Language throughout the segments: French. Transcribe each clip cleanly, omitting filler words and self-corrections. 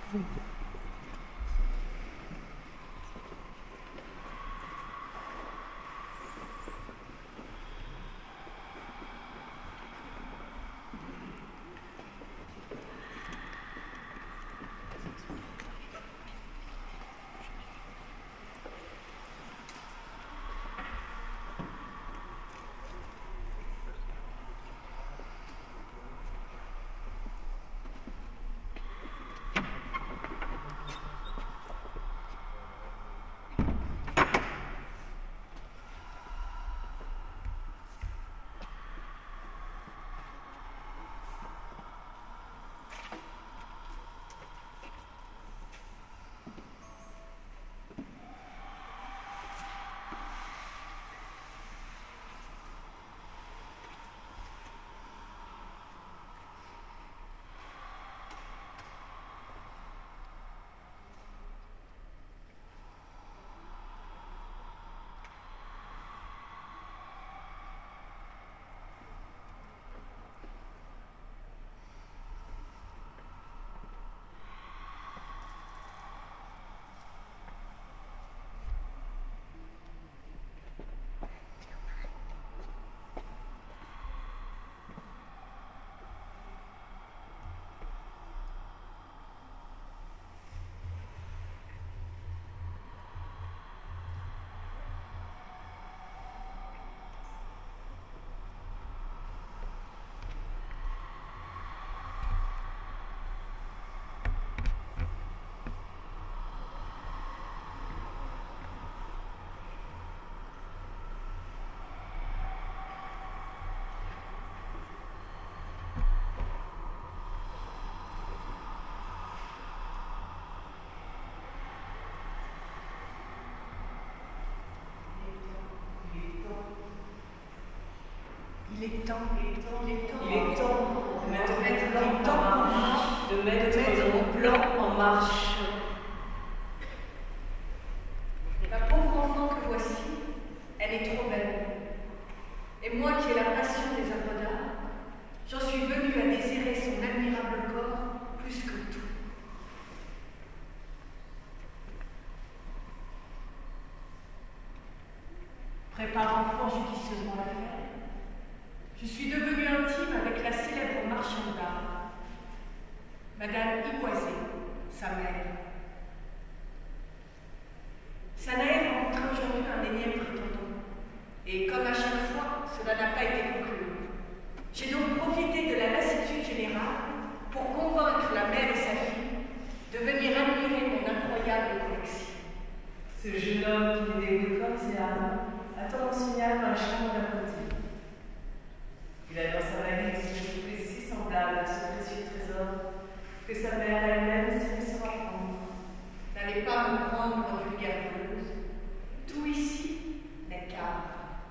Il est temps de mettre mon plan en marche. La pauvre enfant que voici, elle est trop belle. Et moi qui ai la passion des œuvres d'art, j'en suis venue à désirer son admirable corps plus que tout. Préparant fort judicieusement l'affaire, je suis devenue intime avec la célèbre marchande d'art, Madame Ivoisé, sa mère. Sanaël rencontre aujourd'hui un énième prétendant, et comme à chaque fois, cela n'a pas été conclu. J'ai donc profité de la lassitude générale pour convaincre la mère et sa fille de venir admirer mon incroyable collection. Ce jeune homme qui est dévoué corps et âme attend mon signal dans la chambre d'à côté. Il a dans sa valise une poupée si semblable à ce précieux trésor que sa mère elle-même s'y laissera prendre. N'allez pas me prendre pour vulgaire voleuse. Tout ici n'est qu'art.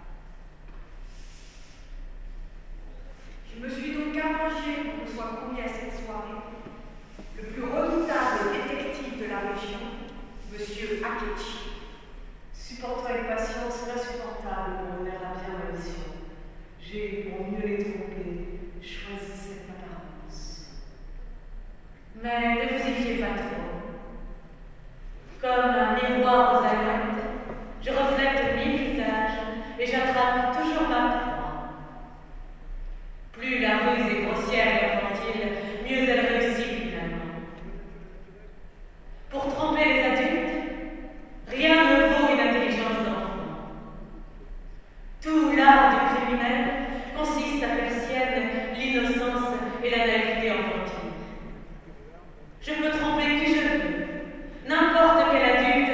Je me suis donc arrangée pour que soit convié à cette soirée le plus redoutable détective de la région, Monsieur Akechi. Supportant avec patience l'insupportable pour mener à bien ma mission. J'ai, pour mieux les tromper, choisi cette apparence. Mais ne vous y fiez pas trop. Comme un miroir aux alouettes, je reflète 1000 visages et j'attrape toujours ma proie. Plus la ruse est grossière et infantile, mieux elle réussit finalement. Pour tromper les adultes, rien ne vaut une intelligence d'enfant. Tout l'art du criminel consiste à faire sienne l'innocence et la naïveté enfantine. Je peux tromper qui je veux, n'importe quel adulte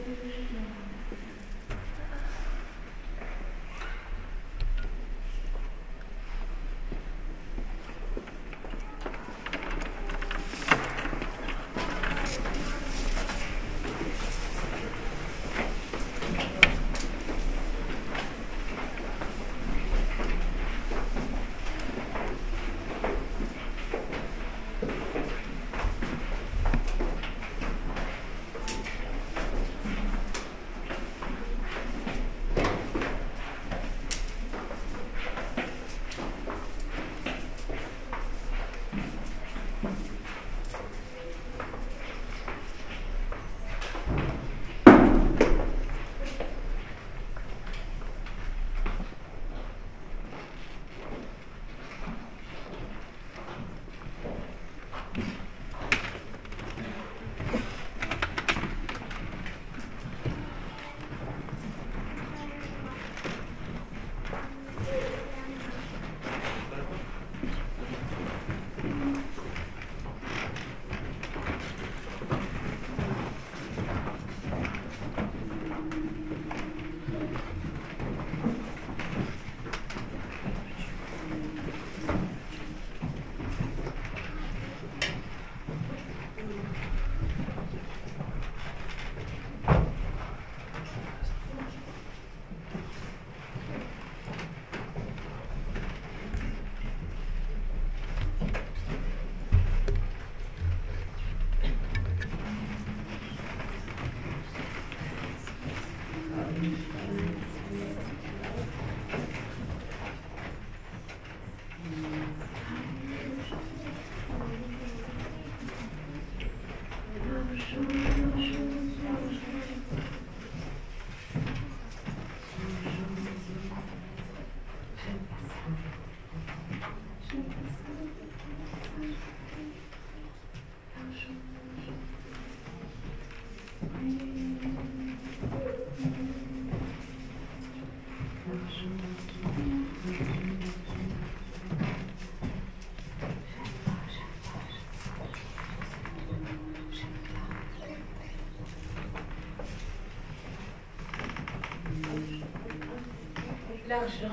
L'argent.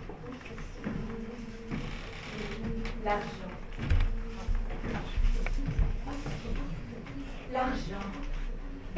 L'argent. L'argent. Bah!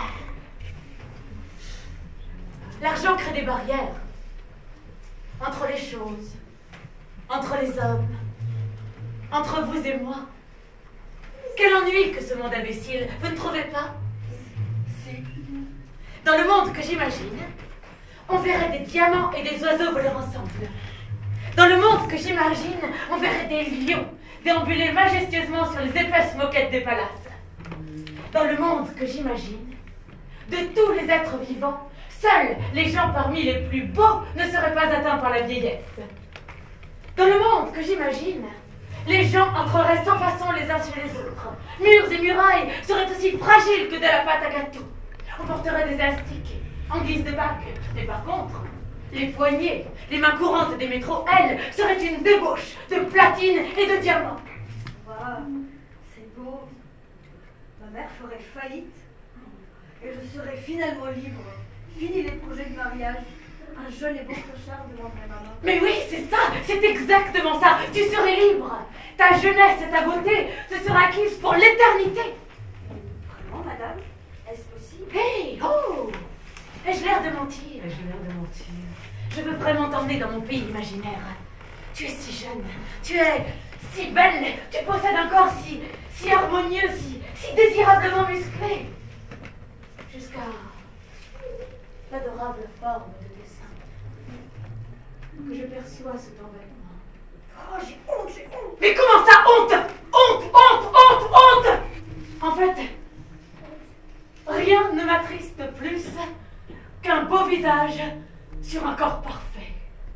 L'argent crée des barrières. Entre les choses. Entre les hommes. Entre vous et moi. Quel ennui que ce monde imbécile, vous ne trouvez pas? Si. Dans le monde que j'imagine, on verrait des diamants et des oiseaux voler ensemble. Dans le monde que j'imagine, on verrait des lions déambuler majestueusement sur les épaisses moquettes des palaces. Dans le monde que j'imagine, de tous les êtres vivants, seuls les gens parmi les plus beaux ne seraient pas atteints par la vieillesse. Dans le monde que j'imagine, les gens entreraient sans façon les uns chez les autres. Murs et murailles seraient aussi fragiles que de la pâte à gâteau. On porterait des astiques en guise de bague. Mais par contre, les poignées, les mains courantes des métros, elles, seraient une débauche de platine et de diamants. Waouh, c'est beau. Ma mère ferait faillite et je serais finalement libre. Fini les projets de mariage. Un jeune et beau clochard demanderait maman. Mais oui, c'est ça, c'est exactement ça. Tu serais libre. Ta jeunesse et ta beauté se seraient acquises pour l'éternité. Vraiment, madame? Est-ce possible? Hey, oh! Ai-je l'air de mentir? Ai-je l'air de mentir? Je veux vraiment t'emmener dans mon pays imaginaire. Tu es si jeune, tu es si belle, tu possèdes un corps si harmonieux, si désirablement musclé. Jusqu'à l'adorable forme de tes seins que je perçois sous ton vêtement. Oh, j'ai honte, j'ai honte. Mais comment ça, honte? Honte, honte, honte, honte! En fait, rien ne m'attriste plus qu'un beau visage sur un corps parfait.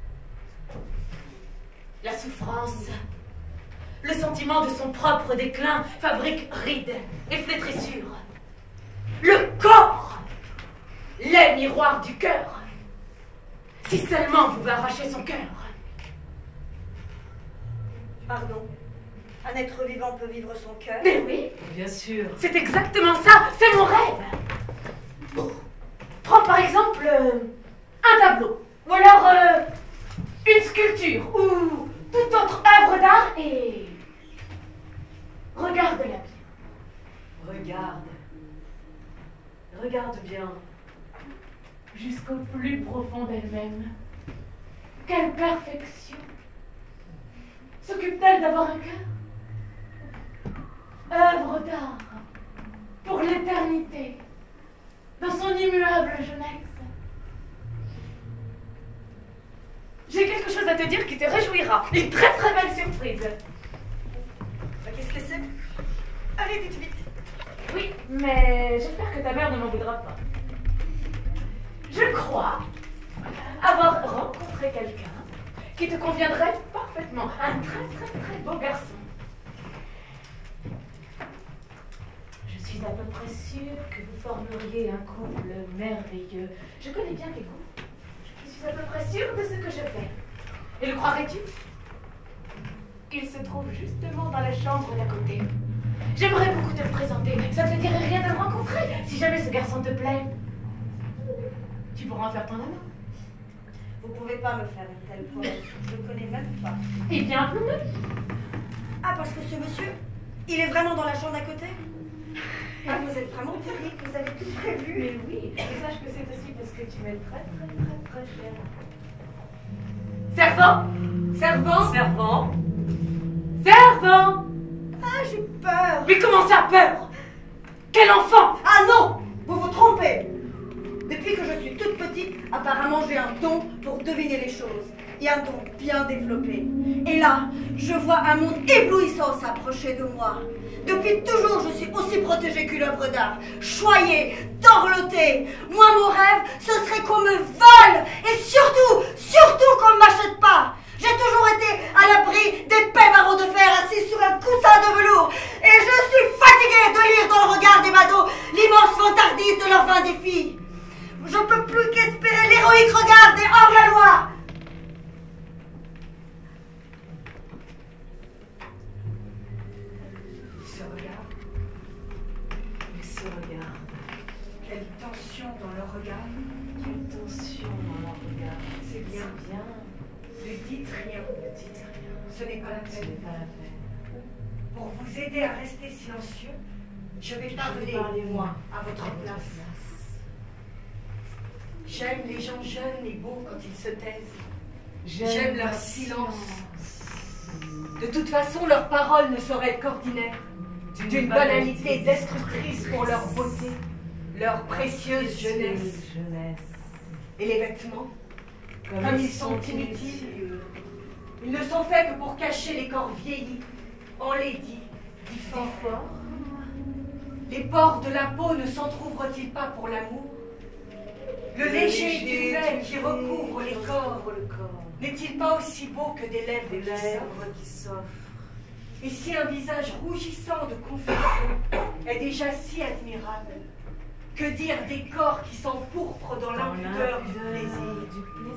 La souffrance, le sentiment de son propre déclin fabrique rides et flétrissures. Le corps, les miroirs du cœur. Si seulement on pouvait arracher son cœur. Pardon, un être vivant peut vivre son cœur? Mais oui, Bien sûr. c'est exactement ça, c'est mon rêve. Prends par exemple un tableau, ou alors une sculpture, ou toute autre œuvre d'art et regarde-la bien. Regarde. Regarde bien. Jusqu'au plus profond d'elle-même. Quelle perfection! S'occupe-t-elle d'avoir un cœur? Œuvre d'art pour l'éternité, dans son immuable jeunesse. J'ai quelque chose à te dire qui te réjouira. Une très très belle surprise. Qu'est-ce que c'est? Allez, dites vite. Oui, mais j'espère que ta mère ne m'en voudra pas. Je crois avoir rencontré quelqu'un qui te conviendrait parfaitement. Un très très très beau garçon. Je suis à peu près sûre que vous formeriez un couple merveilleux. Je connais bien tes goûts. Je suis à peu près sûre de ce que je fais. Et le croirais-tu? Il se trouve justement dans la chambre d'à côté. J'aimerais beaucoup te le présenter. Ça ne te dirait rien de le rencontrer, si jamais ce garçon te plaît. Tu pourras en faire ton amant. Vous pouvez pas me faire une telle promesse. Je le connais même pas. Eh bien, appelons-le. Ah, parce que ce monsieur, il est vraiment dans la chambre d'à côté? Ah, vous êtes vraiment terrible, vous avez tout prévu. Mais oui, et sache que c'est aussi parce que tu m'es très très très très cher. Servant! Servant! Servant. Servant! Ah, j'ai peur. Mais comment ça, peur? Quel enfant! Ah non, vous vous trompez. Depuis que je suis toute petite, apparemment j'ai un don pour deviner les choses. Et un don bien développé. Et là, je vois un monde éblouissant s'approcher de moi. Depuis toujours, je suis aussi protégée qu'une œuvre d'art. Choyée, dorlotée. Moi, mon rêve, ce serait qu'on me vole. Et surtout qu'on ne m'achète pas. J'ai toujours été à l'abri d'épais barreaux de fer assis sur un coussin de velours. Et je suis fatiguée de lire dans le regard des badauds l'immense vantardise de leurs vains défis. Je peux plus qu'espérer l'héroïque regard des hors-la-loi. Il se regarde. Quelle tension dans leur regard. Quelle tension dans leur regard. C'est bien. Bien. Ne dites rien. Ne dites rien. Ce n'est pas la Ce peine. n'est pas la peine. Pour vous aider à rester silencieux, je vais parler, moi, à votre place. J'aime les gens jeunes et beaux quand ils se taisent. J'aime leur silence. De toute façon, leurs paroles ne sauraient être qu'ordinaires. D'une banalité destructrice pour leur beauté, leur précieuse jeunesse. Et les vêtements, comme ils sont inutiles, ils ne sont faits que pour cacher les corps vieillis, enlaidis, difformes. Les pores de la peau ne s'entr'ouvrent-ils pas pour l'amour? Le léger duvet qui recouvre les corps n'est-il pas aussi beau que des lèvres qui s'offrent? Et si un visage rougissant de confusion est déjà si admirable, que dire des corps qui s'empourprent dans l'impudeur du plaisir?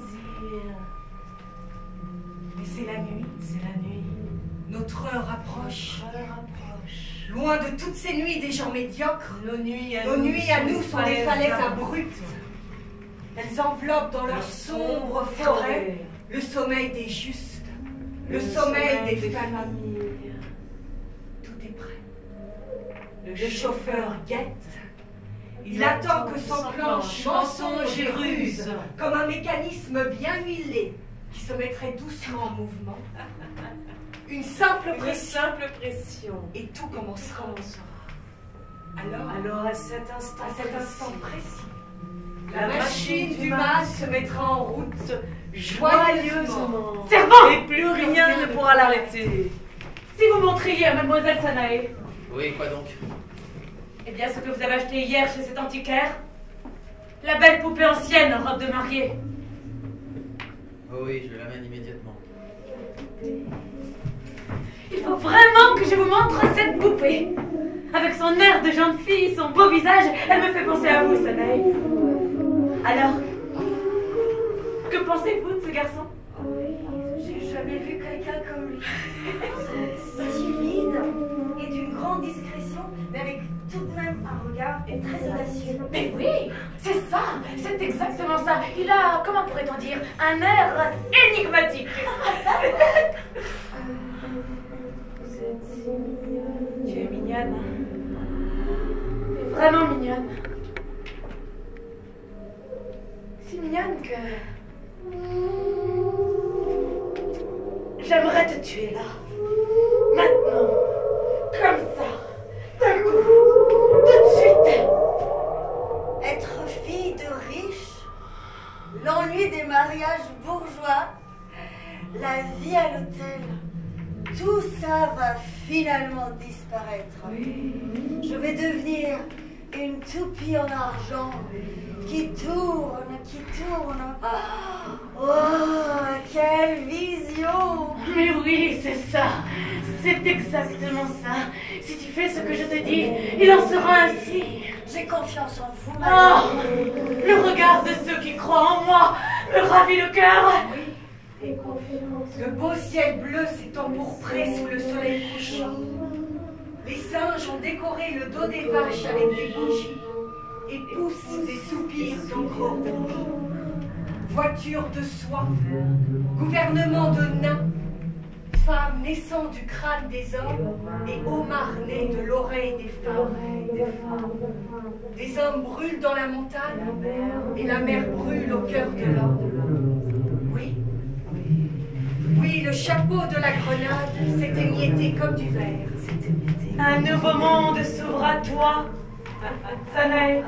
Mais c'est la nuit. Notre heure approche. Loin de toutes ces nuits des gens médiocres, nos nuits à nous sont des falaises abruptes. Elles enveloppent dans leur sombre forêt le sommeil des justes, le sommeil des familles. Tout est prêt. Le chauffeur guette. Il attend que s'enclenche mensonge et ruse, comme un mécanisme bien huilé qui se mettrait doucement en mouvement. Une simple pression. Et tout commencera. Alors, à cet instant précis, la machine du mal se mettra en route joyeusement. Servant! Et plus rien ne pourra l'arrêter. Si vous montriez à mademoiselle Sanae, Oui, quoi donc? eh bien ce que vous avez acheté hier chez cet antiquaire, la belle poupée ancienne en robe de mariée. Oh oui, je l'amène immédiatement. Il faut vraiment que je vous montre cette poupée. Avec son air de jeune fille, son beau visage, elle me fait penser à vous, Sanae. Alors, que pensez-vous de ce garçon? J'ai jamais vu quelqu'un comme lui. Timide et d'une grande discrétion, mais avec tout de même un regard très audacieux. Mais oui, c'est exactement ça. Il a, comment pourrait-on dire, un air énigmatique. Vous êtes si mignonne. Tu es mignonne. Tu es vraiment mignonne. Si mignonne que... j'aimerais te tuer là. Maintenant. Comme ça. D'un coup. Tout de suite. Être fille de riche, l'ennui des mariages bourgeois, la vie à l'hôtel, tout ça va finalement disparaître. Oui. Je vais devenir une toupie en argent qui tourne, qui tourne. Oh, quelle vision! Mais oui, c'est ça. C'est exactement ça. Si tu fais ce que je te dis, il en sera ainsi. J'ai confiance en vous, Oh, madame. le regard de ceux qui croient en moi me ravit le cœur. Et confiance. Le beau ciel bleu s'est empourpré sous le soleil couchant. Les singes ont décoré le dos des vaches avec des bougies et poussent des soupirs d'encre rouge. Voiture de soie, gouvernement de nains, femmes naissant du crâne des hommes et homards nés de l'oreille des femmes. Des hommes brûlent dans la montagne et la mer brûle au cœur de l'homme. Oui, oui, le chapeau de la grenade s'est émietté comme du verre. Un nouveau monde s'ouvre à toi, Sanae.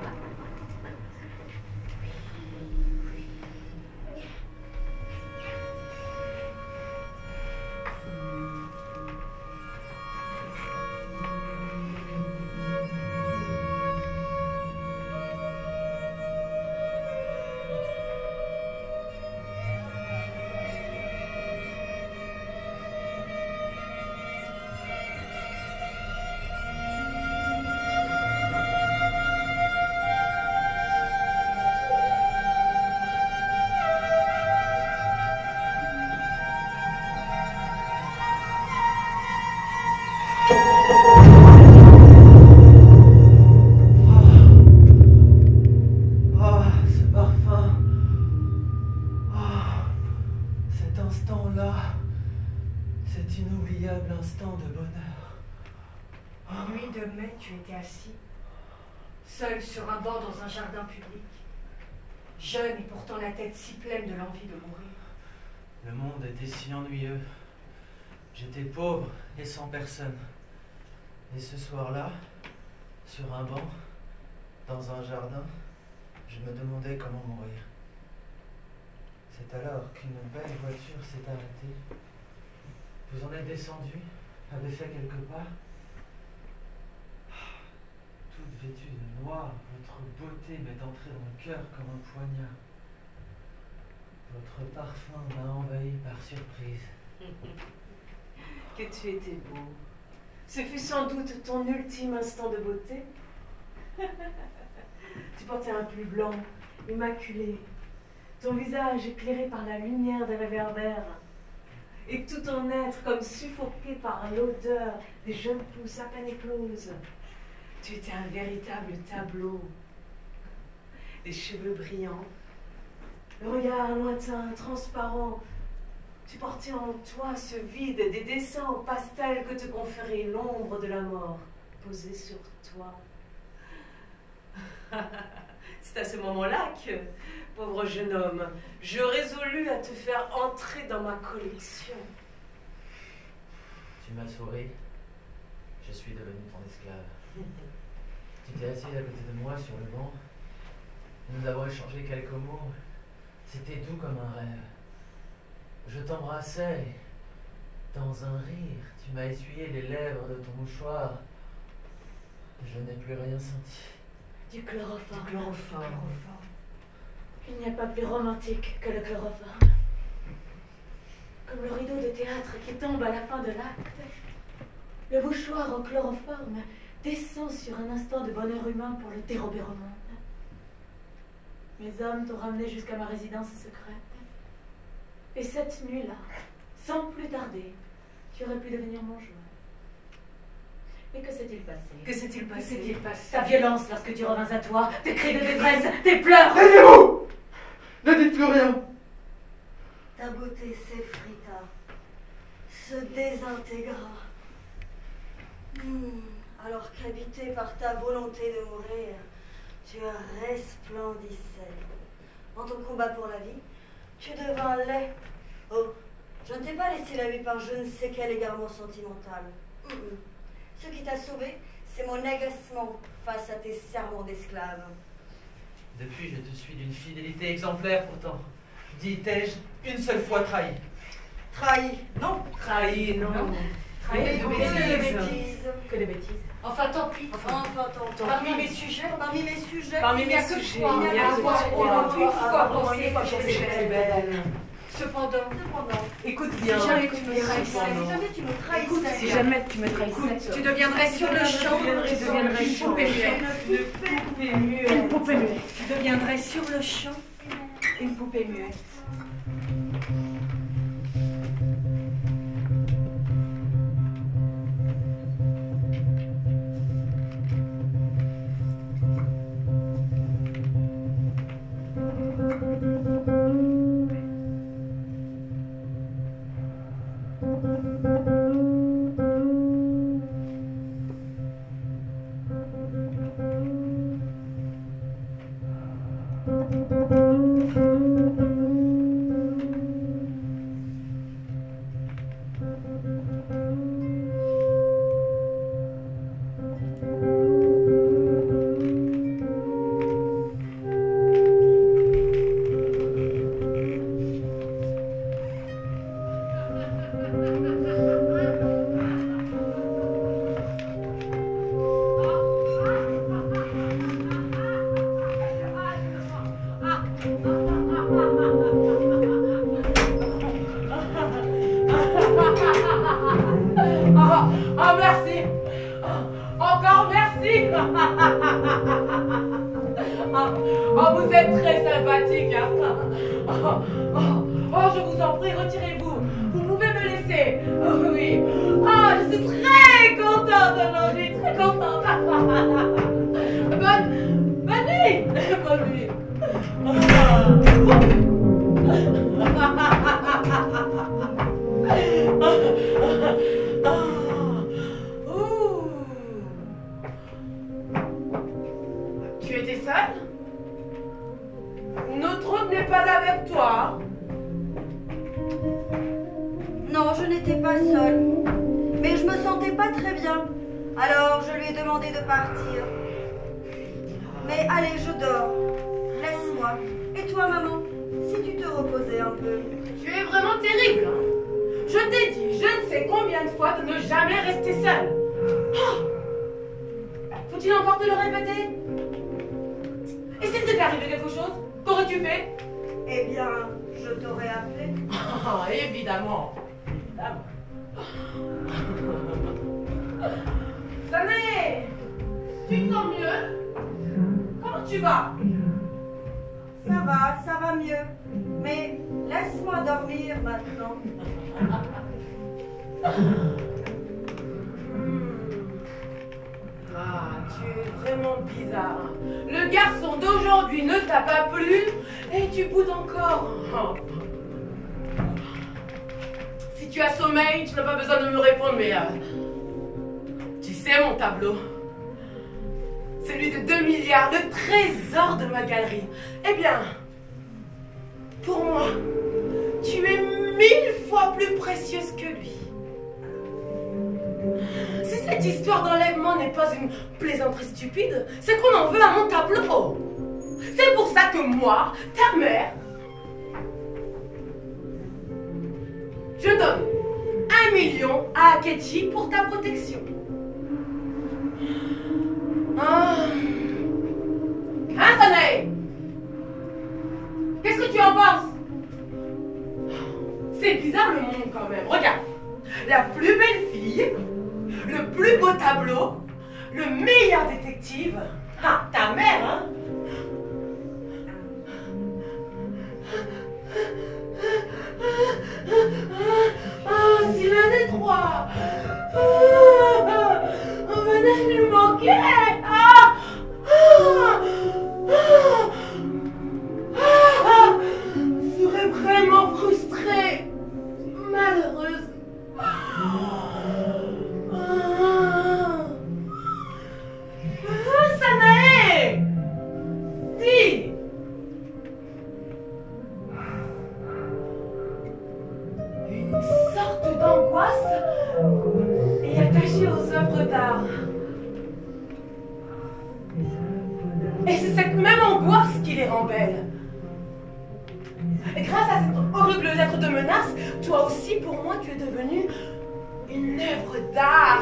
Tu étais assis, seul sur un banc dans un jardin public, jeune et pourtant la tête si pleine de l'envie de mourir. Le monde était si ennuyeux. J'étais pauvre et sans personne. Et ce soir-là, sur un banc, dans un jardin, je me demandais comment mourir. C'est alors qu'une belle voiture s'est arrêtée. Vous en êtes descendu, avez fait quelques pas. Toute vêtue de noir, votre beauté m'est entrée dans le cœur comme un poignard. Votre parfum m'a envahi par surprise. Que tu étais beau. Ce fut sans doute ton ultime instant de beauté. Tu portais un pull blanc, immaculé, ton visage éclairé par la lumière des réverbères, et tout ton être comme suffoqué par l'odeur des jeunes pousses à peine écloses. Tu étais un véritable tableau. Les cheveux brillants, le regard lointain, transparent. Tu portais en toi ce vide des dessins au pastel que te conférait l'ombre de la mort posée sur toi. C'est à ce moment-là que, pauvre jeune homme, je résolus à te faire entrer dans ma collection. Tu m'as souri. Je suis devenu ton esclave. Tu t'es assise à côté de moi sur le banc. Nous avons échangé quelques mots. C'était doux comme un rêve. Je t'embrassais et, dans un rire, tu m'as essuyé les lèvres de ton mouchoir. Je n'ai plus rien senti. Du chloroforme. Du chloroforme. Il n'y a pas plus romantique que le chloroforme. Comme le rideau de théâtre qui tombe à la fin de l'acte, le mouchoir au chloroforme descend sur un instant de bonheur humain pour le dérober au monde. Mes hommes t'ont ramené jusqu'à ma résidence secrète. Et cette nuit-là, sans plus tarder, tu aurais pu devenir mon jouet. Et que s'est-il passé? Que s'est-il passé? Ta violence lorsque tu revins à toi, tes cris de détresse, tes pleurs. Taisez-vous! Ne dites plus rien. Ta beauté s'effrita, se désintégra. Alors qu'habité par ta volonté de mourir, tu resplendissais. En ton combat pour la vie, tu devins laid. Oh, je ne t'ai pas laissé la vie par je ne sais quel égarement sentimental. Ce qui t'a sauvé, c'est mon agacement face à tes serments d'esclave. Depuis, je te suis d'une fidélité exemplaire pourtant. Dis-je une seule fois trahi. Trahi. Non. Trahi, non. Trahi de Que bêtises. de bêtises. Que des bêtises. Enfin, tant pis. Enfin, tant pis. Parmi mes sujets, Il n'y a que toi. il y a que toi. Une fois pensé que je j'étais belle. Cependant, Écoute bien. si jamais tu me trahissais, Si jamais tu me trahissais, tu deviendrais sur le champ une poupée muette. Tu deviendrais sur le champ une poupée muette. Oh, merci. Encore merci. Oh, vous êtes très sympathique. Hein. Oh, je vous en prie, retirez-vous. Vous pouvez me laisser. Oh, oui. Oh, je suis très contente aujourd'hui, très contente. Bonne nuit. Bonne nuit. Tu étais seule? Notre hôte n'est pas avec toi. Non, je n'étais pas seule. Mais je me sentais pas très bien. Alors je lui ai demandé de partir. Mais allez, je dors. Laisse-moi. Et toi, maman, si tu te reposais un peu. Tu es vraiment terrible. Hein? Je t'ai dit je ne sais combien de fois de ne jamais rester seule. Faut-il encore te le répéter? Et s'il t'était arrivé quelque chose, qu'aurais-tu fait? Eh bien, je t'aurais appelé. Évidemment. Sané, tu te sens mieux? Comment tu vas? Ça va mieux. Mais laisse-moi dormir maintenant. Ah, tu es vraiment bizarre. Le garçon d'aujourd'hui ne t'a pas plu et tu boudes encore. Si tu as sommeil, tu n'as pas besoin de me répondre, mais tu sais mon tableau, celui de 2 milliards, le trésor de ma galerie. Eh bien, pour moi, tu es 1000 fois plus précieuse que lui. Si cette histoire d'enlèvement n'est pas une plaisanterie stupide, c'est qu'on en veut à mon tableau. C'est pour ça que moi, ta mère, je donne 1 million à Akechi pour ta protection. Hein, Sanae? Qu'est-ce que tu en penses? C'est bizarre le monde quand même. Regarde, la plus belle fille, le plus beau tableau, le meilleur détective. Ah, ta mère, hein? Ah, si l'un des trois. œuvres d'art. Et c'est cette même angoisse qui les rend belles. Et grâce à cette horrible lettre de menace, toi aussi, pour moi, tu es devenue une œuvre d'art.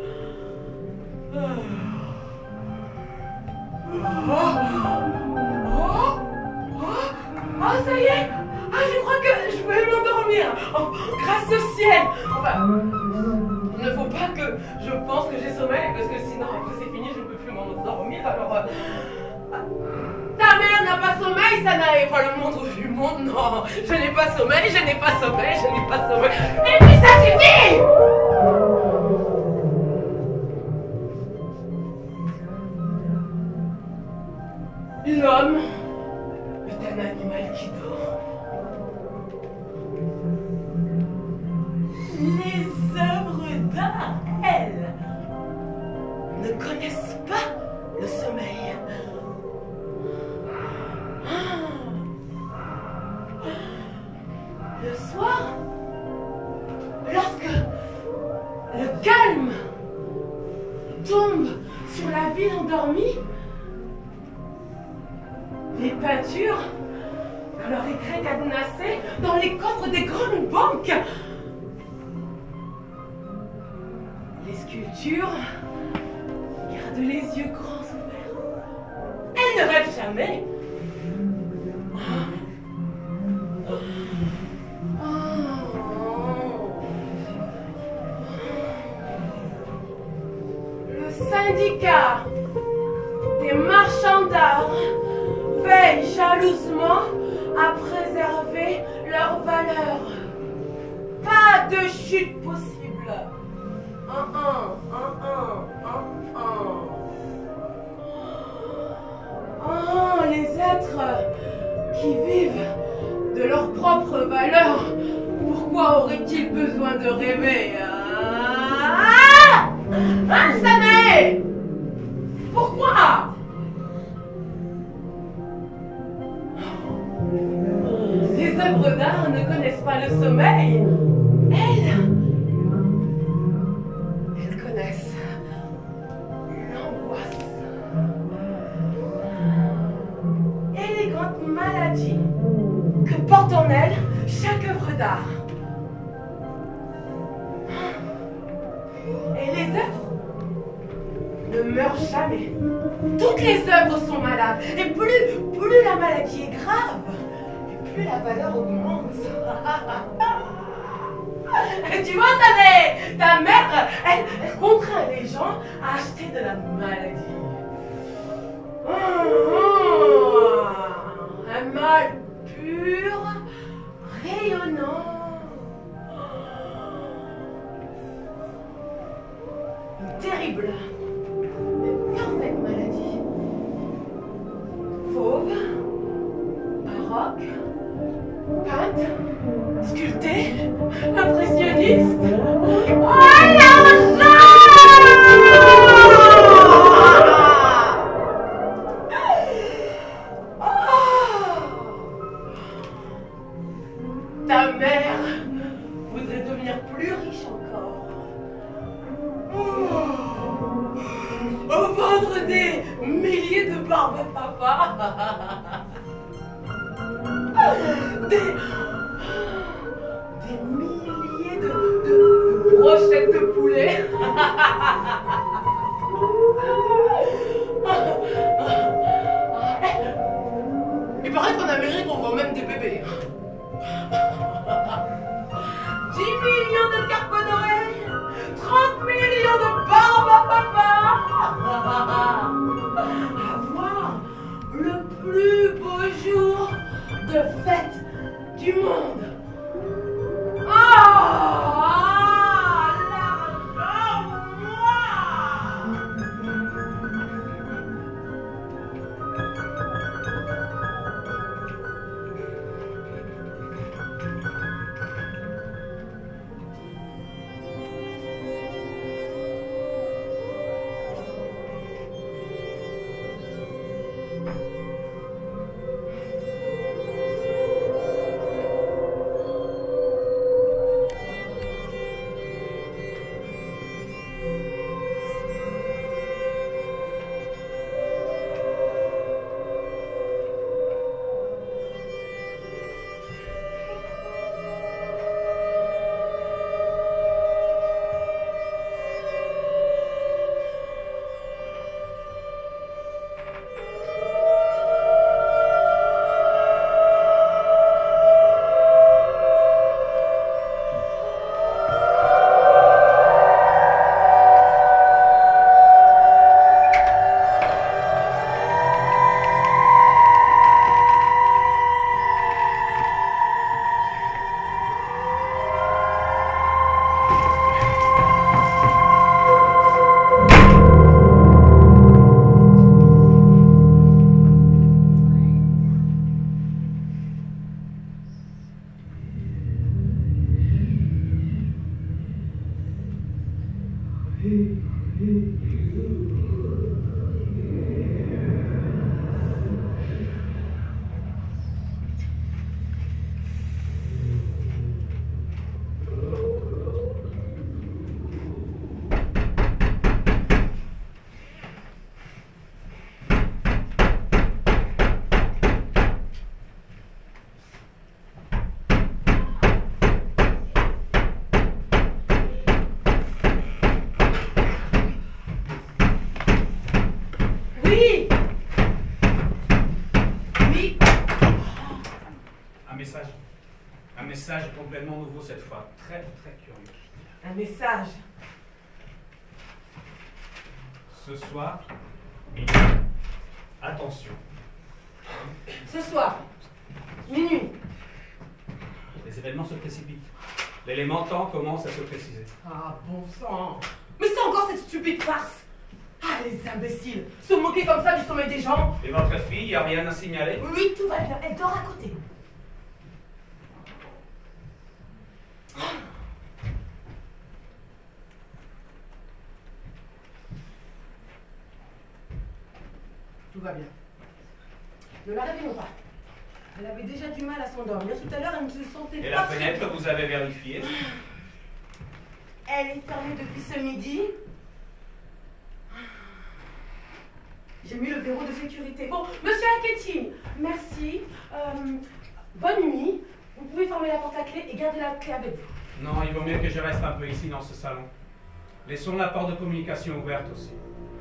Oh, ça y est. Ah, je crois que je vais m'endormir. Oh, grâce au ciel. Enfin, il ne faut pas que je pense que j'ai sommeil, parce que sinon, après c'est fini, je ne peux plus m'endormir. Alors, ta mère n'a pas sommeil, ça n'arrive pas le moindre du monde. Non, je n'ai pas sommeil, je n'ai pas sommeil, je n'ai pas sommeil. Et puis ça suffit. L'homme est un animal qui dort. Les œuvres d'art, elles, ne connaissent pas le sommeil. Le soir, lorsque le calme tombe sur la ville endormie, les peintures, dans leur écrin cadenassé, dans les coffres des grandes banques. Les sculptures gardent les yeux grands ouverts. Elles ne rêvent jamais. Le syndicat des marchands d'art veille jalousement à préserver leurs valeurs. Pas de chute possible. Les êtres qui vivent de leurs propres valeurs, pourquoi auraient-ils besoin de rêver? Sané! Pourquoi? Les œuvres d'art ne connaissent pas le sommeil. Elles connaissent l'angoisse. Élégante maladie que porte en elle chaque œuvre d'art. Et les œuvres ne meurent jamais. Toutes les œuvres sont malades. Et plus la maladie est grave, plus la valeur augmente. Tu vois, ta mère, elle contraint les gens à acheter de la maladie. Un mal pur, rayonnant. Une terrible, mais parfaite maladie. Fauve, baroque, peinte, sculptée, impressionniste. Oh l'argent! Ta mère voudrait devenir plus riche encore. Vendre des milliers de barbes à papa. Des milliers de brochettes de poulet. Il paraît qu'en Amérique on vend même des bébés. 10 millions de carpes dorées, 30 millions de barbes à papa. Avoir le plus beau jour de fête du monde. Un message complètement nouveau cette fois, très curieux. Un message. Ce soir, attention. Ce soir, minuit. Les événements se précipitent. L'élément temps commence à se préciser. Ah, bon sang. Mais c'est encore cette stupide farce. Ah, les imbéciles. Se moquer comme ça du sommeil des gens. Et votre fille, il n'y a rien à signaler? Oui, tout va bien. Elle dort à côté. Tout va bien. Ne la réveillons pas. Elle avait déjà du mal à s'endormir. Tout à l'heure, elle ne se sentait pas... Et la fenêtre, vous avez vérifié? Elle est fermée depuis ce midi. J'ai mis le verrou de sécurité. Bon, monsieur Alquettine, merci. Bonne nuit. Vous pouvez fermer la porte à clé et garder la clé avec vous. Non, il vaut mieux que je reste un peu ici dans ce salon. Laissons la porte de communication ouverte aussi.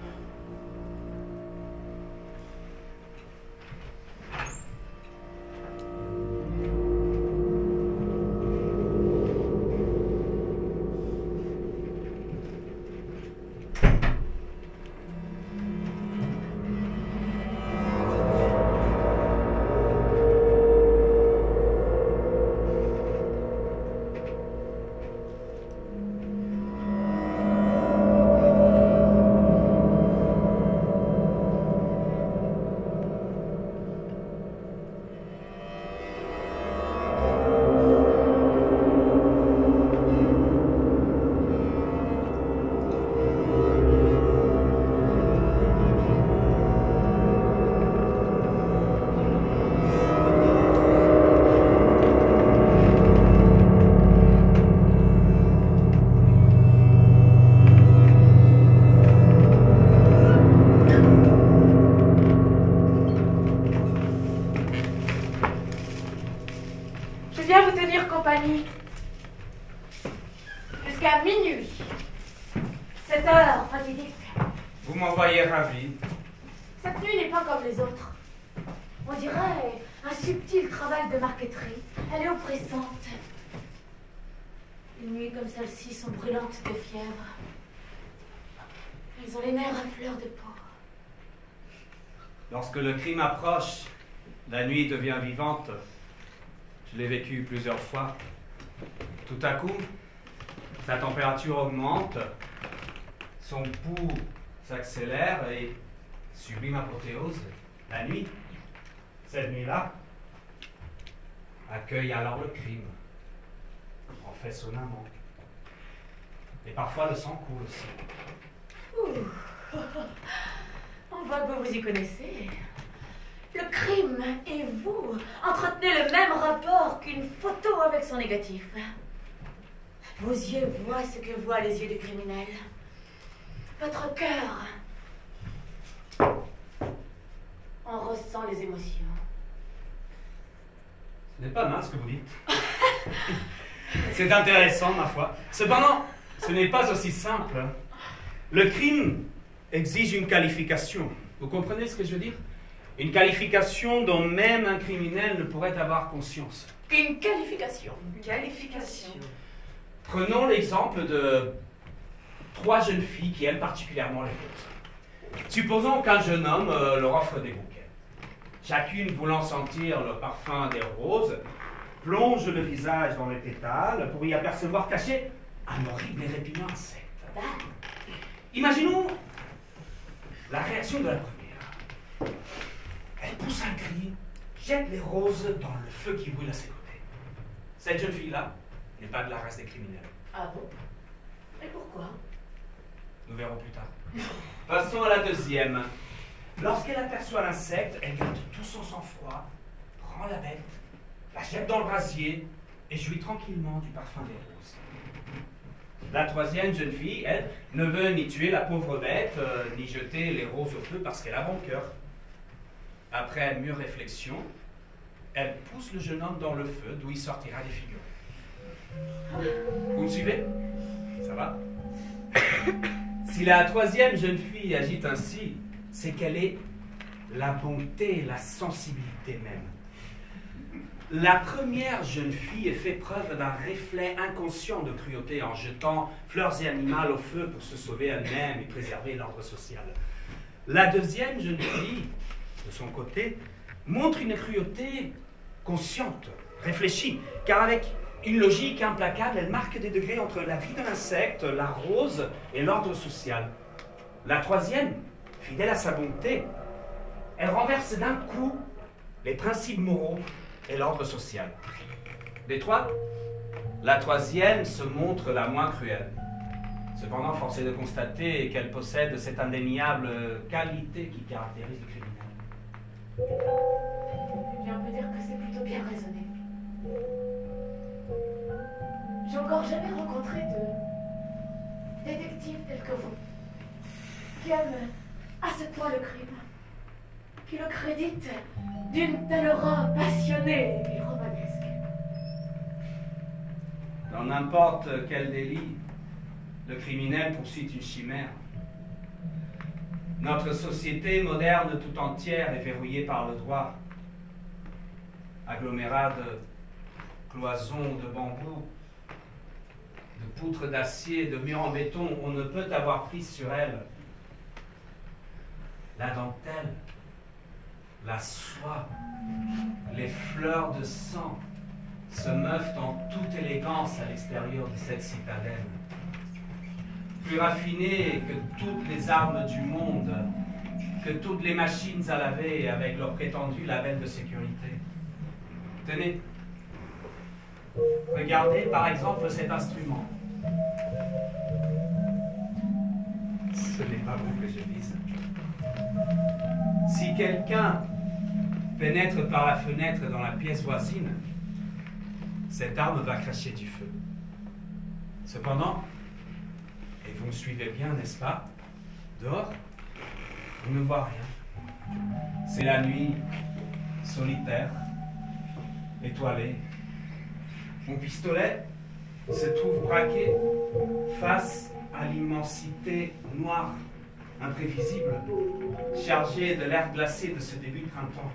Jusqu'à minuit. Cette heure fatidique. Vous m'envoyez ravi. Cette nuit n'est pas comme les autres. On dirait un subtil travail de marqueterie. Elle est oppressante. Les nuits comme celle-ci sont brûlantes de fièvre. Elles ont les nerfs à fleur de peau. Lorsque le crime approche, la nuit devient vivante. Je l'ai vécu plusieurs fois. Tout à coup, sa température augmente, son pouls s'accélère et sublime apothéose, la nuit. Cette nuit-là accueille alors le crime, en fait son amant. Et parfois le sang coule aussi. Ouh. On voit que vous vous y connaissez. Le crime et vous entretenez le même rapport qu'une photo avec son négatif. Vos yeux voient ce que voient les yeux du criminel. Votre cœur en ressent les émotions. Ce n'est pas mal ce que vous dites. C'est intéressant, ma foi. Cependant, ce n'est pas aussi simple. Le crime exige une qualification. Vous comprenez ce que je veux dire? Une qualification dont même un criminel ne pourrait avoir conscience. Une qualification. Une qualification. Prenons l'exemple de 3 jeunes filles qui aiment particulièrement les roses. Supposons qu'un jeune homme leur offre des bouquets. Chacune voulant sentir le parfum des roses, plonge le visage dans les pétales pour y apercevoir caché un horrible et répugnant insecte. Imaginons la réaction de la première. Elle pousse un cri, jette les roses dans le feu qui brûle à ses côtés. Cette jeune fille-là n'est pas de la race des criminels. Ah bon? Et pourquoi? verrons plus tard. Passons à la deuxième. Lorsqu'elle aperçoit l'insecte, elle garde tout son sang-froid, prend la bête, la jette dans le brasier et jouit tranquillement du parfum des roses. La troisième jeune fille, elle, ne veut ni tuer la pauvre bête, ni jeter les roses au feu parce qu'elle a bon cœur. Après mûre réflexion, elle pousse le jeune homme dans le feu d'où il sortira des figurines. Vous me suivez? Ça va? Si la troisième jeune fille agite ainsi, c'est qu'elle est la bonté, la sensibilité même. La première jeune fille fait preuve d'un reflet inconscient de cruauté en jetant fleurs et animaux au feu pour se sauver elle-même et préserver l'ordre social. La deuxième jeune fille, de son côté, montre une cruauté consciente, réfléchie, car avec une logique implacable, elle marque des degrés entre la vie de l'insecte, la rose et l'ordre social. La troisième, fidèle à sa bonté, elle renverse d'un coup les principes moraux et l'ordre social. Des trois, la troisième se montre la moins cruelle. Cependant, force est de constater qu'elle possède cette indéniable qualité qui caractérise le criminel. Eh bien, on peut dire que c'est plutôt bien raisonné. J'ai encore jamais rencontré de détective tel que vous, qui aime à ce point le crime, qui le crédite d'une telle aura passionnée et romanesque. Dans n'importe quel délit, le criminel poursuit une chimère. Notre société moderne tout entière est verrouillée par le droit. Agglomérat de cloisons, de bambou, de poutres d'acier, de murs en béton, on ne peut avoir prise sur elle. La dentelle, la soie, les fleurs de sang se meuvent en toute élégance à l'extérieur de cette citadelle. Plus raffinée que toutes les armes du monde, que toutes les machines à laver avec leur prétendu label de sécurité. Tenez, regardez par exemple cet instrument. Ce n'est pas vous que je vise. Si quelqu'un pénètre par la fenêtre dans la pièce voisine, cette arme va cracher du feu. Cependant, et vous me suivez bien, n'est-ce pas? Dehors, on ne voit rien. C'est la nuit, solitaire, étoilée. Mon pistolet se trouve braqué face à l'immensité noire, imprévisible, chargée de l'air glacé de ce début de printemps.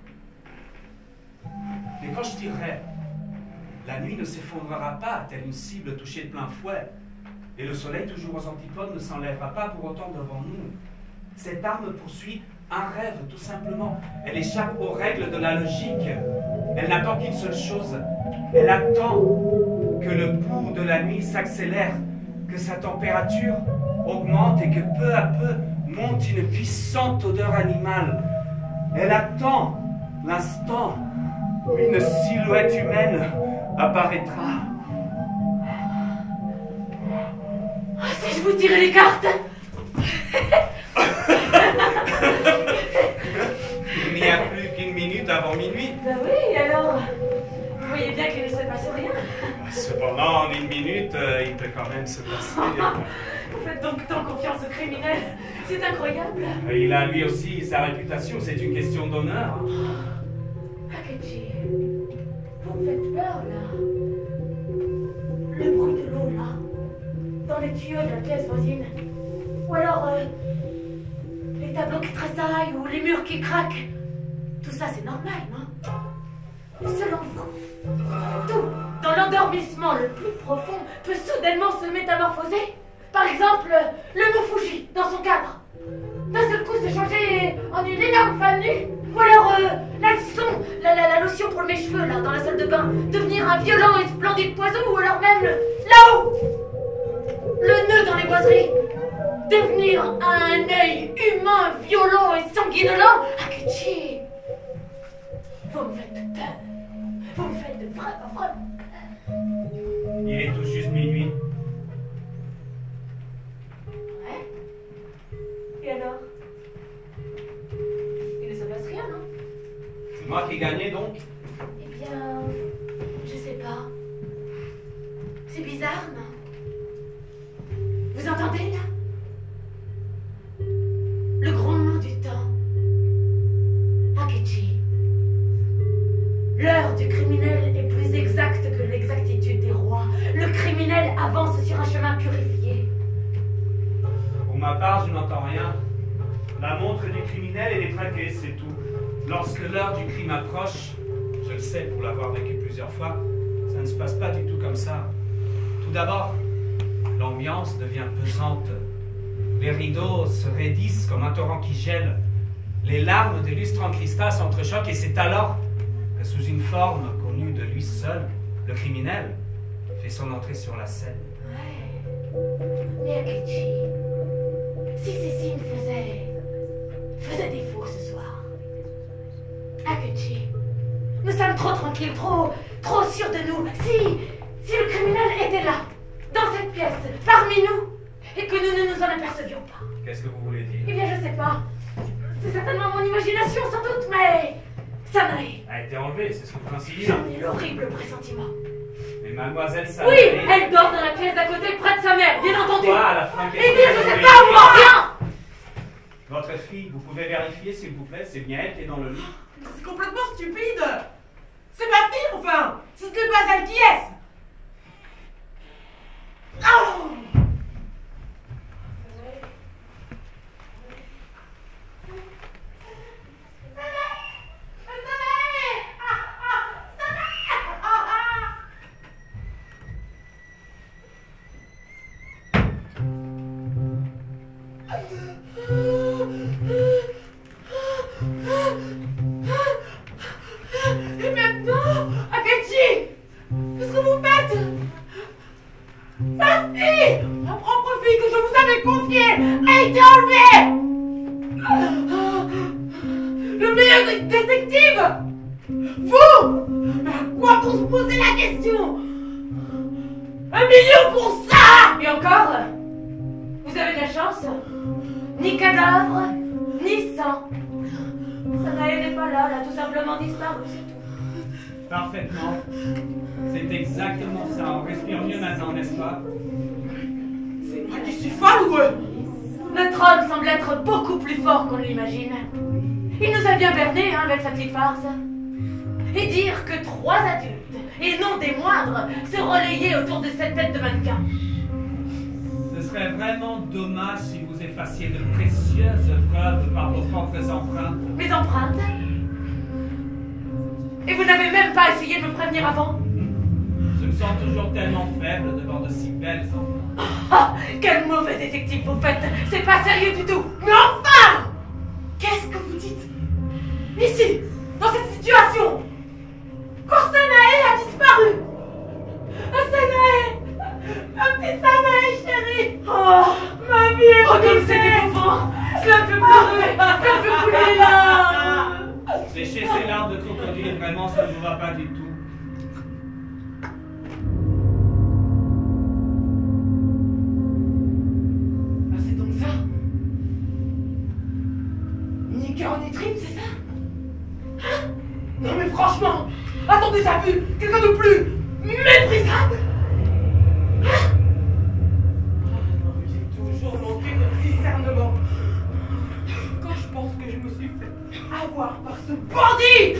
Mais quand je tirerai, la nuit ne s'effondrera pas, telle une cible touchée de plein fouet, et le soleil, toujours aux antipodes, ne s'enlèvera pas pour autant devant nous. Cette arme poursuit un rêve, tout simplement. Elle échappe aux règles de la logique. Elle n'attend qu'une seule chose. Elle attend que le pouls de la nuit s'accélère, que sa température augmente et que peu à peu monte une puissante odeur animale. Elle attend l'instant où une silhouette humaine apparaîtra. Ah, si je vous tirais les cartes! Il n'y a plus qu'une minute avant minuit. Ben oui, alors, vous voyez bien qu'il ne se passe rien. Cependant, en une minute, il peut quand même se passer. Vous faites donc tant confiance au criminel. C'est incroyable. Il a lui aussi sa réputation, c'est une question d'honneur. Akechi, vous me faites peur là. Le bruit de l'eau là, dans les tuyaux de la pièce voisine. Ou alors, les tableaux qui tressaillent ou les murs qui craquent. Tout ça c'est normal, non? Selon vous, tout, dans l'endormissement le plus profond, peut soudainement se métamorphoser. Par exemple, le mont Fuji, dans son cadre. D'un seul coup se changer en une énorme femme nue. Ou alors, la leçon, la lotion pour mes cheveux, là, dans la salle de bain, devenir un violent et splendide poison. Ou alors même, là-haut, le nœud dans les boiseries, devenir un œil humain, violent et sanguinolent. Akechi, vous me faites peur. Vous me faites vraiment peur. Il est tout juste minuit. Ouais. Moi qui ai gagné donc? Eh bien, je sais pas. C'est bizarre, non? Vous entendez là? Le grondement du temps. Akechi. L'heure du criminel est plus exacte que l'exactitude des rois. Le criminel avance sur un chemin purifié. Pour ma part, je n'entends rien. La montre du criminel est détraquée, c'est tout. Lorsque l'heure du crime approche, je le sais pour l'avoir vécu plusieurs fois, ça ne se passe pas du tout comme ça. Tout d'abord, l'ambiance devient pesante. Les rideaux se raidissent comme un torrent qui gèle. Les larmes des lustres en cristal s'entrechoquent et c'est alors que sous une forme connue de lui seul, le criminel fait son entrée sur la scène. Ouais. Mais Akechi, si ces signes faisaient défaut ce soir. Akechi, nous sommes trop tranquilles, trop sûrs de nous. Si le criminel était là, dans cette pièce, parmi nous, et que nous ne nous en apercevions pas. Qu'est-ce que vous voulez dire? Eh bien, je sais pas. C'est certainement mon imagination, sans doute, mais... Sanae. Elle a été enlevée, c'est ce que vous insinuez. J'en ai l'horrible pressentiment. Mais mademoiselle Sanae... Oui, elle dort dans la pièce d'à côté, près de sa mère, bien entendu. Quoi, à la fin, qu'est-ce Eh que bien, vous je sais voulez pas, dire? moi, rien. Votre fille, vous pouvez vérifier, s'il vous plaît, c'est bien elle qui est dans le lit. C'est complètement stupide. C'est ma fille, enfin. Si ce n'est pas elle, qui est-ce? Oh! Et maintenant, Akechi, qu'est-ce que vous faites? Ma fille, ma propre fille que je vous avais confiée, a été enlevée. Le meilleur détective, vous. Mais à quoi pour se poser la question? 1 million pour ça. Et encore, vous avez de la chance. Ni cadavre, ni sang. Sanae n'est pas là, elle a tout simplement disparu, c'est tout. Parfaitement. C'est exactement ça. On respire mieux maintenant, n'est-ce pas? C'est moi qui suis folle ou eux? Notre homme semble être beaucoup plus fort qu'on l'imagine. Il nous a bien berné, hein, avec sa petite farce. Et dire que 3 adultes, et non des moindres, se relayaient autour de cette tête de mannequin. Ce serait vraiment dommage si vous effaciez de précieuses preuves par vos propres empreintes. Mes empreintes? Et vous n'avez même pas essayé de me prévenir avant? Je me sens toujours tellement faible devant de si belles empreintes. Ah, quel mauvais détective vous faites! C'est pas sérieux du tout! Mais enfin! Qu'est-ce que vous dites? Ici, dans cette situation, quand Sanae a disparu! Sanae! Ma petite Sanae, chérie! Oh, Ma vie est oh comme brisée. c'est émouvant! Cela me fait pleurer! Ça me fait couler les larmes! Sécher ces larmes de crocodile, vraiment, ça ne vous va pas du tout. Ah, c'est donc ça? Ni cœur ni tripes, c'est ça? Hein? Non mais franchement, a-t-on déjà vu quelqu'un de plus méprisable? Hein? J'ai toujours manqué de discernement. Quand je pense que je me suis fait avoir par ce bandit!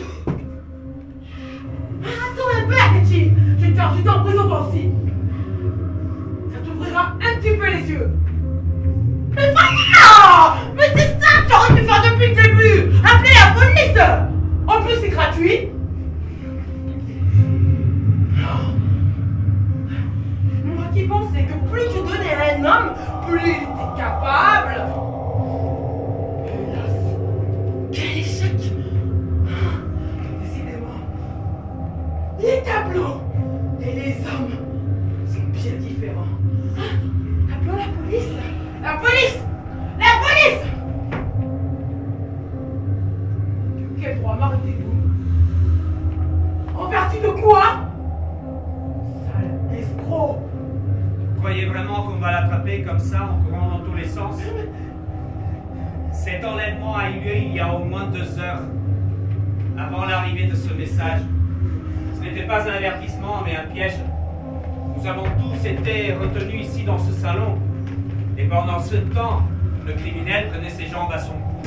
Attends un peu, Akechi! Je vais te faire jeter en prison toi aussi! Ça t'ouvrira un petit peu les yeux! Mais voilà! Mais c'est ça que j'aurais pu faire depuis le début! Appeler la police! En plus, c'est gratuit! Moi qui pensais que plus tu donnais à un homme, plus il était capable! Hélas! Quel échec! Décidément, les tableaux et les hommes sont bien différents. Appelons la police! La police! La police! De quel droit m'arrêtez-vous? En vertu de quoi? Sale escroc! Vous croyez vraiment qu'on va l'attraper comme ça, en courant dans tous les sens? Cet enlèvement a eu lieu il y a au moins 2 heures. avant l'arrivée de ce message. Ce n'était pas un avertissement, mais un piège. Nous avons tous été retenus ici dans ce salon. Et pendant ce temps, le criminel prenait ses jambes à son cou.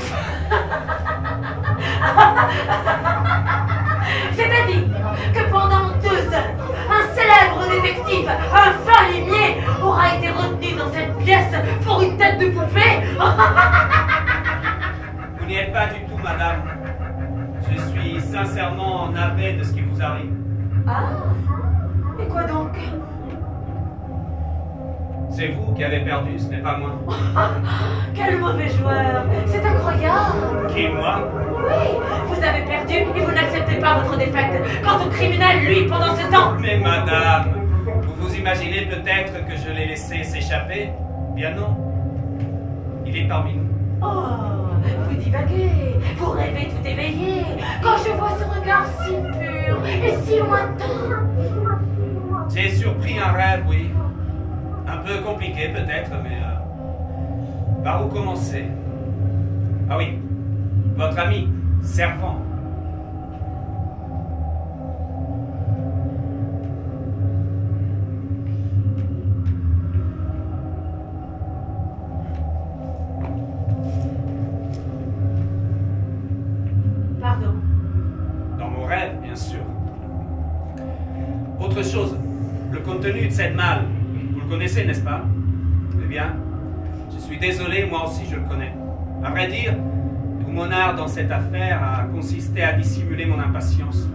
C'est-à-dire que pendant 2 heures, un célèbre détective, un fin limier, aura été retenu dans cette pièce pour une tête de poupée. Vous n'y êtes pas du tout, madame. Je suis sincèrement navré de ce qui vous arrive. Ah, et quoi donc? C'est vous qui avez perdu, ce n'est pas moi. Quel mauvais joueur! C'est incroyable! Qui, moi? Oui, vous avez perdu et vous n'acceptez pas votre défaite. Quant au criminel, lui, pendant ce temps... Mais madame, vous vous imaginez peut-être que je l'ai laissé s'échapper? Bien non. Il est parmi nous. Oh, vous divaguez, vous rêvez tout éveillé. Quand je vois ce regard si pur et si lointain... J'ai surpris un rêve, oui. Un peu compliqué peut-être, mais... par où commencer? Ah oui, votre ami, Servant. Pardon. Dans mon rêve, bien sûr. Autre chose, le contenu de cette malle, vous le connaissez, n'est-ce pas? Eh bien, je suis désolé, moi aussi je le connais. À vrai dire, tout mon art dans cette affaire a consisté à dissimuler mon impatience.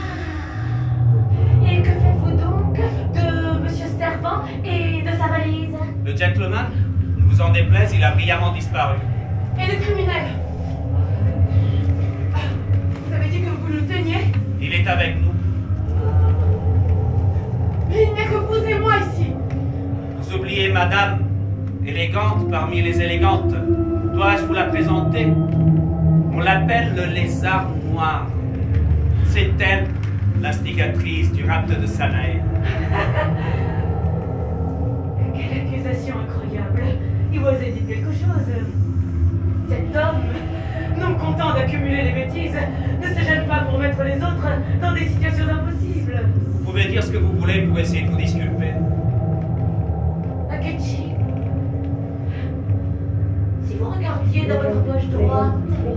Et que faites-vous donc de Monsieur Servant et de sa valise? Le gentleman, ne vous en déplaise, il a brillamment disparu. Et le criminel? Vous avez dit que vous le teniez? Il est avec nous. Mais il n'y a que vous et moi ici. Vous oubliez madame, élégante parmi les élégantes. Dois-je vous la présenter? On l'appelle le lézard noir. C'est elle, l'instigatrice du rapt de Sanae. Quelle accusation incroyable! Il vous a dit quelque chose. Cet homme, non content d'accumuler les bêtises, ne se gêne pas pour mettre les autres dans des situations impossibles. Vous pouvez dire ce que vous voulez pour essayer de vous disculper. Akechi, si vous regardiez dans votre poche droite,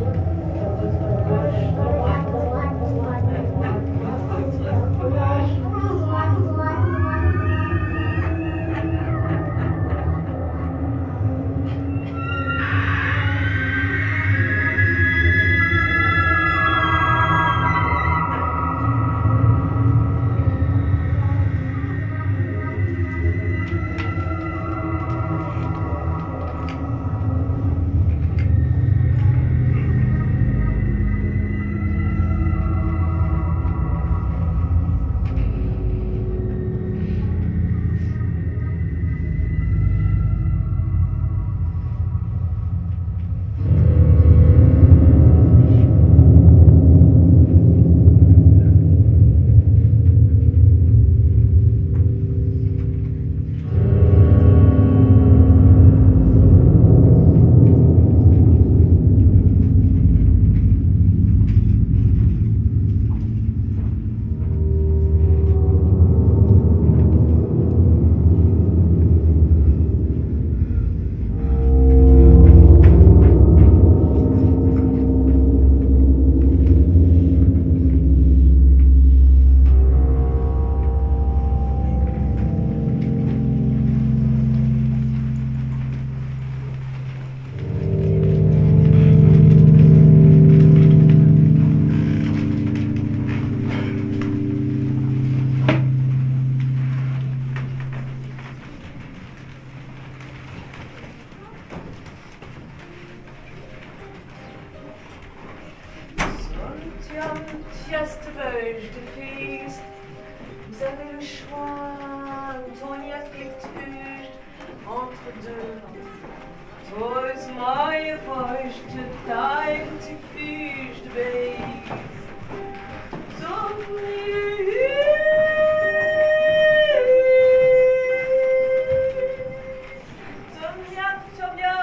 vous avez le choix, Antonia Pictfuge, entre deux. Towards my voice to time to fish the base.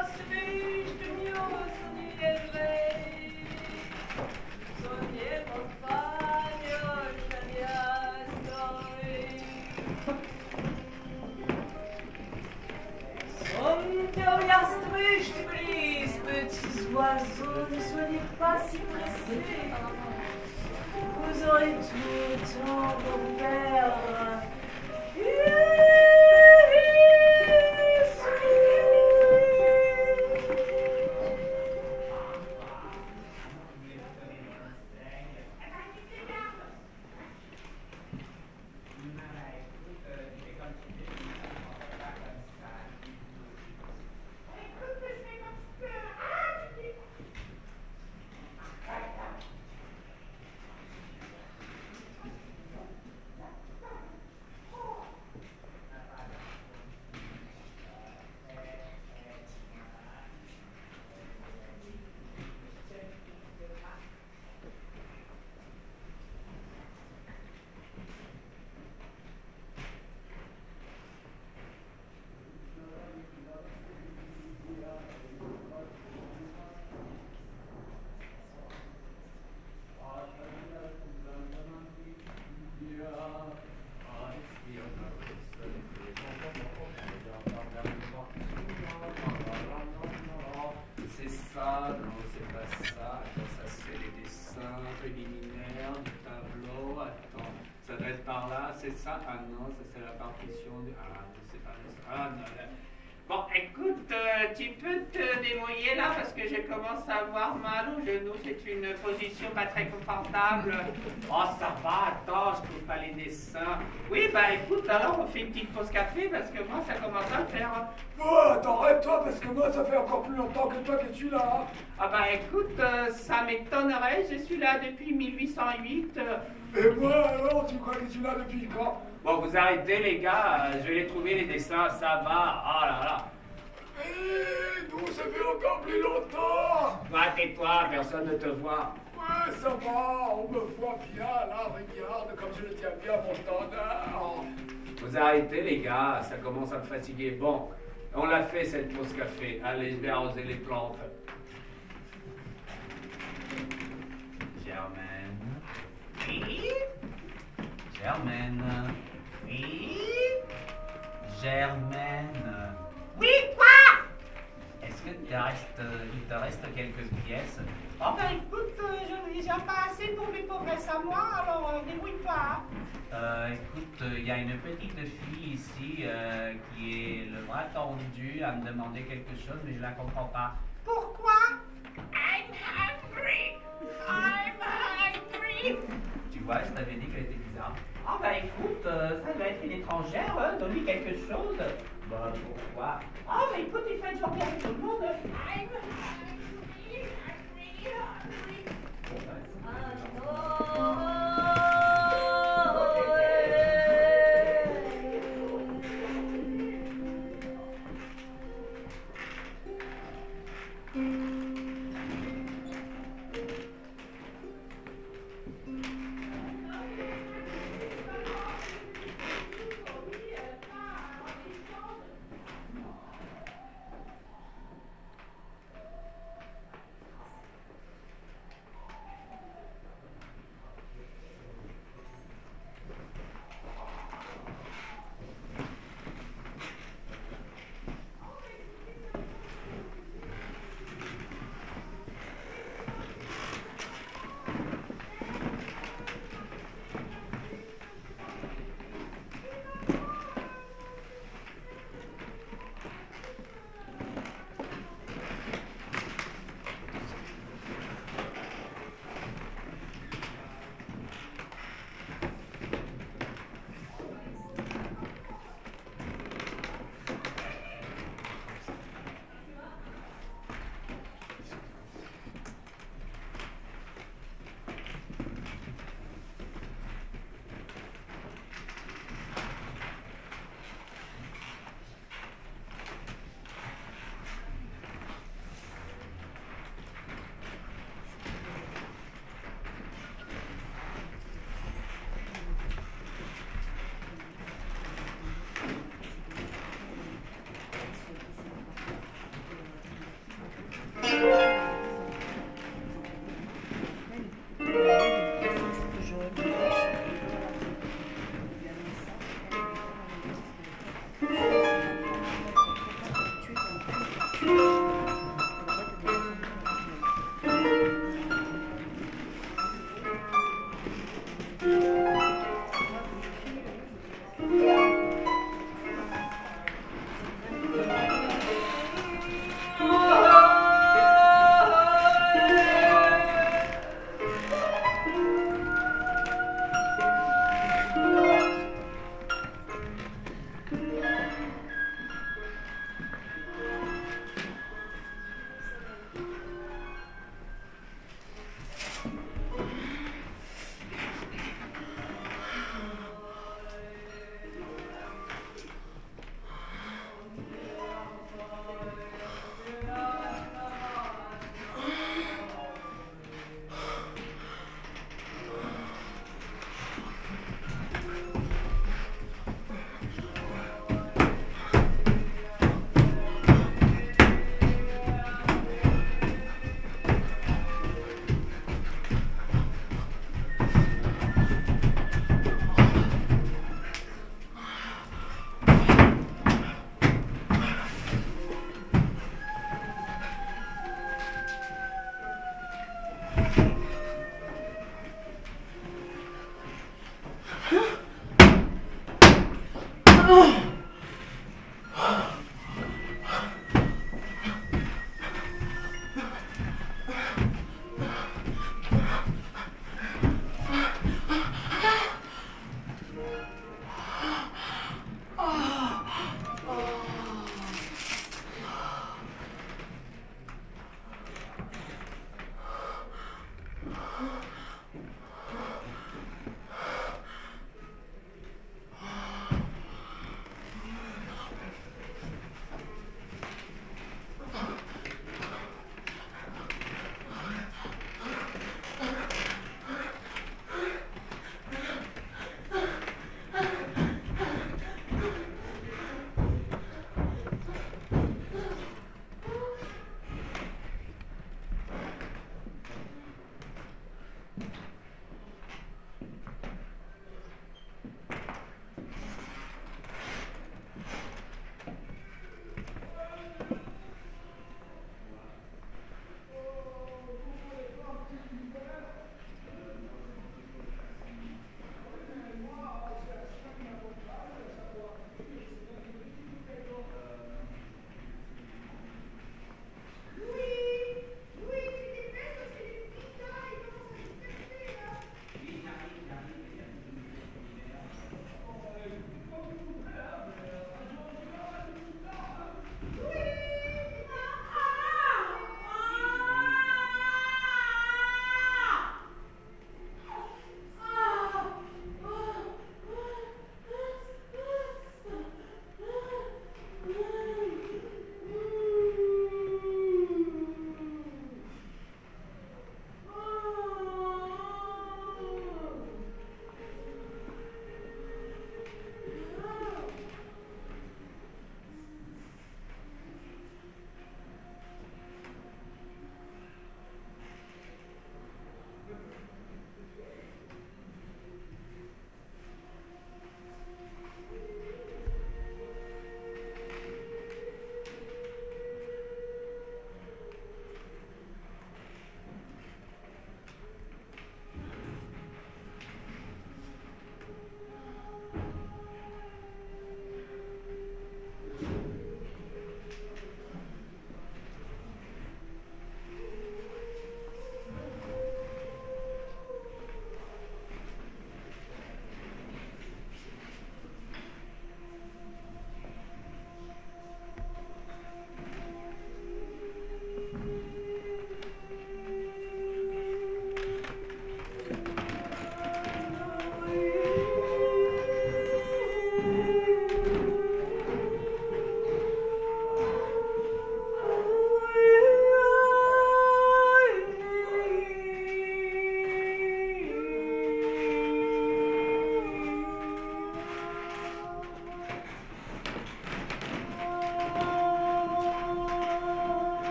Sonnier Yastruche, Tiblis, petits oiseaux, ne soyez pas si pressés. Vous aurez tout le temps pour perdre. C'est ça? Ah non, ça c'est la partition du... Ah, je sais pas. Ah non, là. Bon, écoute, tu peux te débrouiller là parce que je commence à avoir mal au genou. C'est une position pas très confortable. Oh, ça va, attends, je trouve pas les dessins. Oui, bah écoute, alors on fait une petite pause café parce que moi ça commence à me faire... Oh, attends, arrête-toi parce que moi ça fait encore plus longtemps que toi que tu es là. Ah bah écoute, ça m'étonnerait, je suis là depuis 1808. Et moi alors, tu crois que tu es là depuis quand? Bon, vous arrêtez les gars, je vais les trouver les dessins, ça va, oh là là. Eh, nous ça fait encore plus longtemps. Va, tais-toi, personne ne te voit. Ouais, ça va, on me voit bien là, regarde comme je le tiens bien mon standard. Vous arrêtez les gars, ça commence à me fatiguer. Bon, on l'a fait cette pause café, allez, je vais arroser les plantes. Germaine. Oui. Germaine. Oui. Germaine. Oui, quoi? Est-ce que il te reste quelques pièces? Oh ben écoute, j'en ai déjà pas assez pour mes pauvresses à moi, alors débrouille-toi. Écoute, il y a une petite fille ici qui est le bras tendu à me demander quelque chose, mais je la comprends pas. Pourquoi? I'm hungry. I'm hungry. Tu vois, je t'avais dit qu'elle était bizarre. Ah bah écoute, ça doit être une étrangère, donne-lui quelque chose. Bah pourquoi? Ah bah écoute, il fait genre bien avec tout le monde. I'm hungry, hungry, hungry.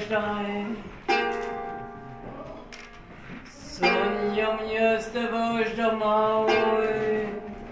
Stein. Sonja mnie z tego do małej.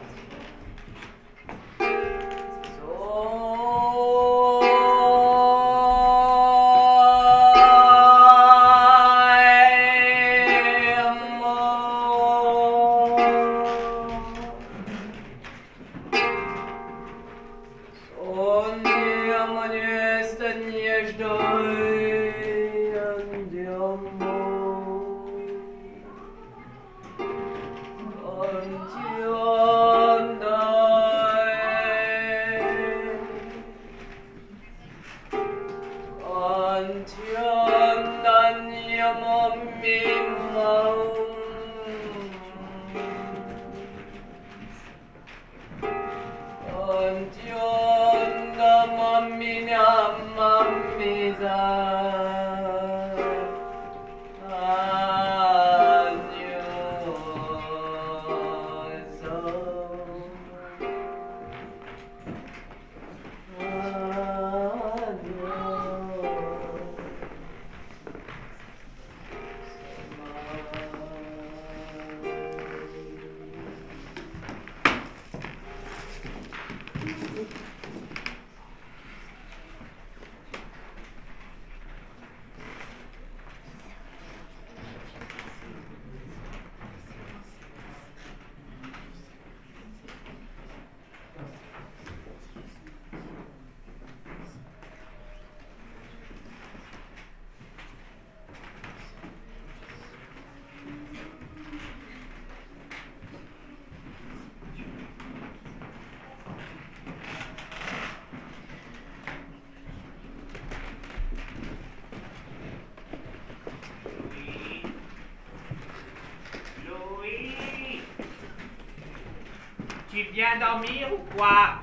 Tu viens dormir ou quoi?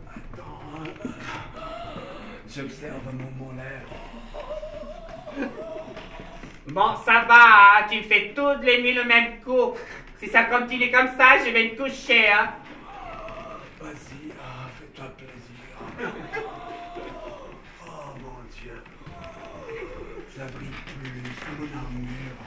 Attends, j'observe mon lait. Bon, ça va, hein, tu fais toutes les nuits le même coup. Si ça continue comme ça, je vais me coucher, hein. Vas-y, fais-toi plaisir. Oh mon Dieu. Ça brille plus sous mon armure.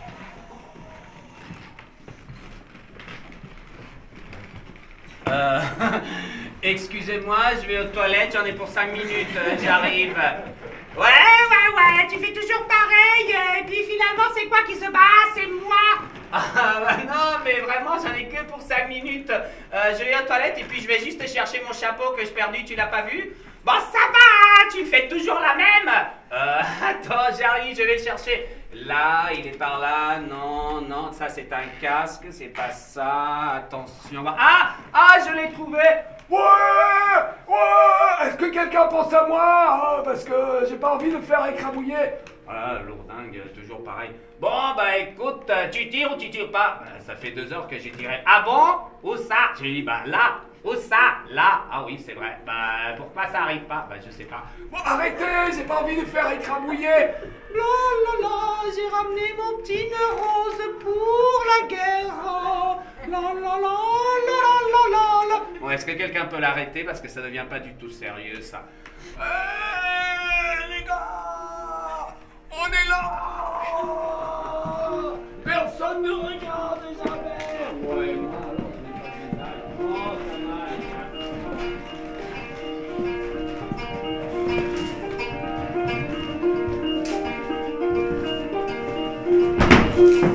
Excusez-moi, je vais aux toilettes, j'en ai pour 5 minutes, j'arrive. Ouais, tu fais toujours pareil, et puis finalement, c'est quoi qui se bat? C'est moi. Ah, bah non, mais vraiment, j'en ai que pour 5 minutes. Je vais aux toilettes, et puis je vais juste chercher mon chapeau que j'ai perdu, tu l'as pas vu? Bon, ça va, tu fais toujours la même. Attends, j'arrive, je vais le chercher. Là, il est par là, non, ça c'est un casque, c'est pas ça, attention. Ah, je l'ai trouvé. Ouais, est-ce que quelqu'un pense à moi? Parce que j'ai pas envie de me faire écrabouiller. Voilà, lourdingue, toujours pareil. Bon, bah écoute, tu tires ou tu tires pas? Ça fait 2 heures que j'ai tiré. Ah bon? Où ça? Je lui dis, bah là. Où ça? Là. Ah oui, c'est vrai. Bah pourquoi ça arrive pas? Bah je sais pas. Bon, arrêtez, j'ai pas envie de me faire écrabouiller. J'ai ramené mon petit nœud rose pour la guerre. Bon, est-ce que quelqu'un peut l'arrêter? Parce que ça devient pas du tout sérieux, ça. Les gars, on est là. Personne ne regarde jamais. Ouais, moi, alors, je n'ai pas de oh, ça marche.